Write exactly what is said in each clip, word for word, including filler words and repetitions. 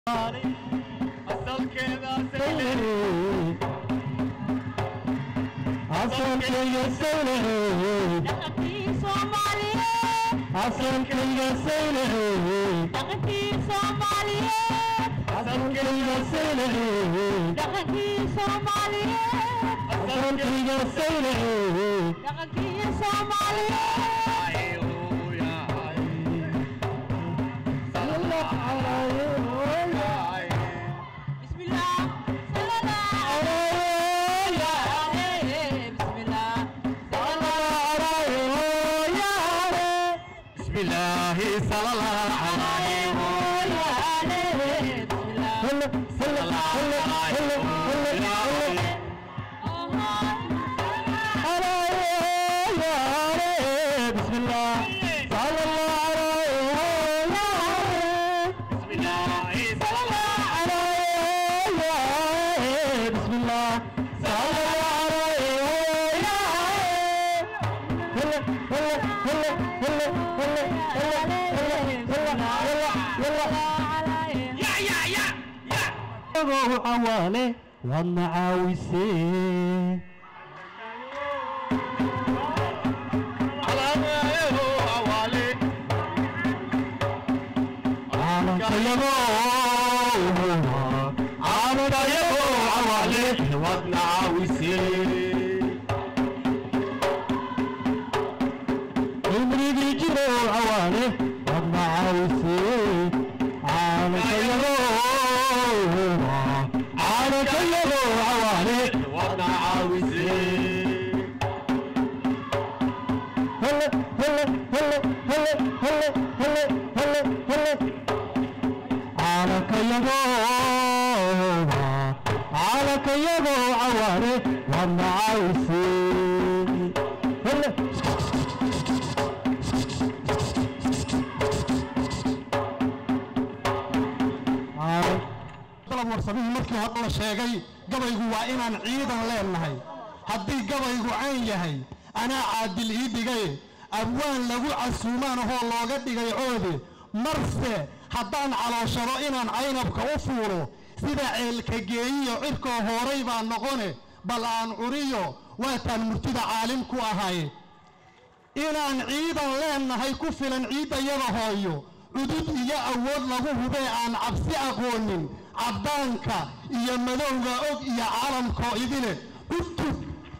أصل كذا سيلي أصل كذا سيلي دقتي صومالية أصل كذا سيلي دقتي صومالية أصل كذا سيلي دقتي صومالية أصل كذا سيلي دقتي صومالية أيوه يا عين صلى الله عليه بسم الله صلى الله عليه بسم الله صلى الله بسم الله صلى الله عليه بسم الله صلى الله عليه بسم الله صلى الله عليه بسم الله صلى الله عليه بسم الله صلى الله عليه يا يا يا يا عوالي والنعاوسين gabaygu waa inaan ciidan leenahay haddii gabaygu caan yahay anaa caadil ii dhigay abwaan lagu casuumaan ahoo looga dhigay coode marse haddaan calooshado inaan caynabka u fuulo sida ceelka geeyiyo cirkoo hooray baa noqone bal aan curiyo waataan murtida caalim ku ahay inaan ciidan leenahay ku filan ciiddayada hooyo cudud iyo awood lagu hubee aan cabsi aqoonin caddaanka iyo madowga og iyo calamkoo idile cutub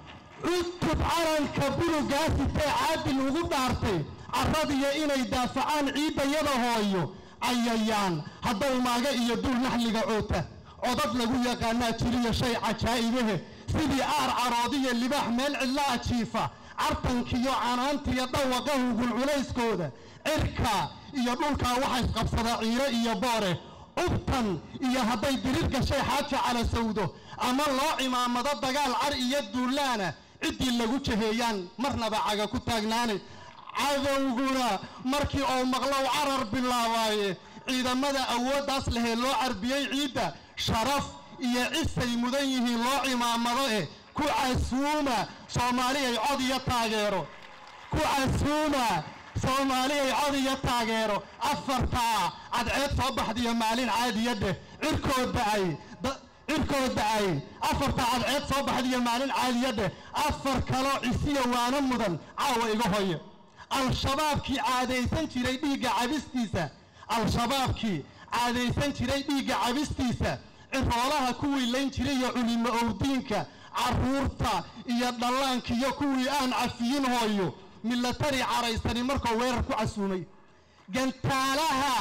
cutub calanka bulugaasitee caadil ugu dhaartay carradiyo inay daafacaan ciiddayada hooyo cayayaan hadday maaga iyo dul naxliga coota codad lagu yaqaanaa jiriyo shay cajaa'ibahe sidii aar caroodiyo libaax meel cidlaa jiifa cartankiyo canaantiyo dhawaqa hungul culayskooda cirka iyo dhulkaa waxa isqabsadaa ciiro iyo boore cubtan iyo hadday dirir gashay xaaja cala sawdo ama loo cimaamado dagaal car iyo duulaana ciddii lagu jaheeyaan marnaba caga ku taagnaanay cadowguna markii uu maqlow carar bilaabaaye ciidamada awooddaas lehee loo carbiyey ciidda sharaf iyo cisay mudan yihiin loo cimaamado eh ku casuuma soomaaliyay cod iyo taageero ku casuuma soomaaliyay cod iyo taageero afartaa cadceed soo baxdiyo maalin caadiya dheh cirkood da'ay cirkood da'ay afartaa cadceed soo baxdiyo maalin caadiya dheh afar kaloo cisiya waana mudan caawa iga hoye al-shabaabkii caadaysan jiray dhiigga cabistiisa al-shabaabkii caadaysan jiray dhiigga cabistiisa ciroolaha kuwii layn jiray iyo culimo owdiinka carruurta iyo dhallaankiiyo kuwii aan cafiyin hooyo milatari caraysani markuu weerar ku casuumay gantaalaha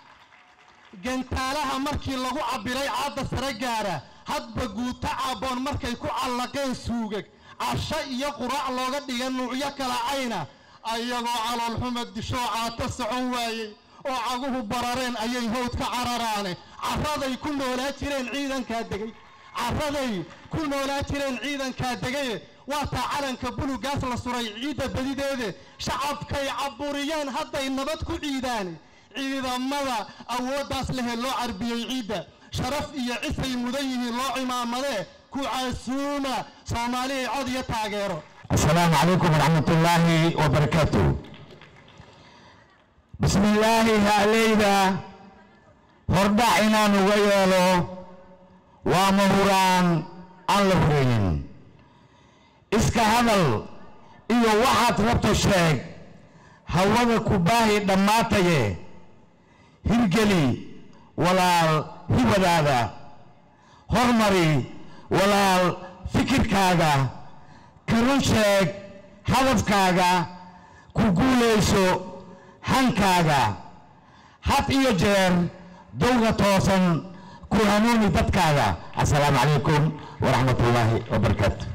gantaalaha markii lagu cabbiray caadda sare gaara hadba guuta caabboon markay ku callaqeen suugag casho iyo quraac looga dhiga nuucyo kala cayna ayagoo caloolxumad dishoo caato socon waayey oo caguhu barareen ayay hawd ka cararaane carraday ku noolaa jireen ciidankaa degay carraday ku noolaa jireen ciidankaa degaye waataa calanka bulugaas la suray ciidda badideede shacabkay cabburiyeen hadday nabad ku ciidaan ciidamada awooddaas lehee loo carbiyey ciidda sharaf iyo cisay mudan yihiin loo cimaamadee ku casuuma soomaaliyay cod iyo taageero السلام عليكم ورحمة الله وبركاته. بسم الله علينا hordhac inaan uga yeelo waa mahuraan aan la huraynin iska hadal iyo waxaad rabto sheeg hawada ku baahi dhammaataye hirgeli walaal hibadaada hormari walaal fikirkaaga ka run sheeg hadafkaaga ku guulayso hankaaga had iyo jeer dowga toosan ku hanuuni dadkaaga. Assalaamu calaykum waraxmatullaahi wabarakaatu.